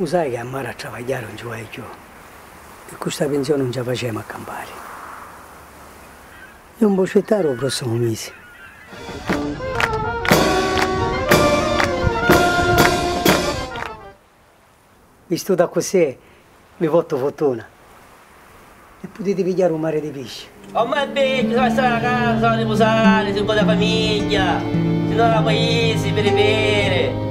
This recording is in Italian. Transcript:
sai che a mare a travagliare non ci vai più. E questa pensione non ce la facciamo a campare. Io non posso aspettare il prossimo mese. Visto da così, mi porto fortuna. E potete pigliare un mare di pesce. Oh ma è vecchio, vai stare a casa, riposare, sei un po' da famiglia, se no la paesi per bere.